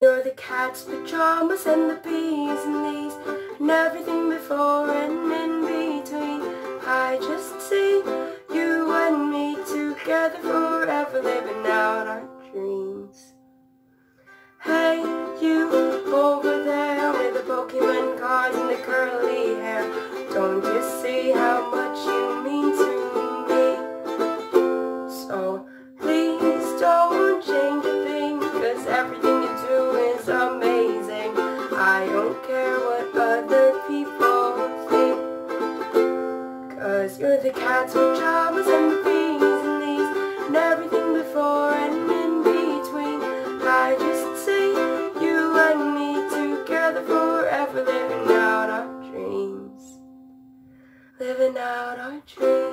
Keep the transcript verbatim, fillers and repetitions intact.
You're the cat's pajamas and the bees and these and everything before and in between. I just see you and me together forever, living out our dreams. Hey, you over there with the Pokemon cards and the curly hair, don't you see how much you mean to me? So please don't change a thing, 'cause everything you do is amazing. I don't care what other people think, 'cause you're the cat's pajamas and the bees and these and everything before and in between. I just see you and me together forever, living out our dreams, living out our dreams.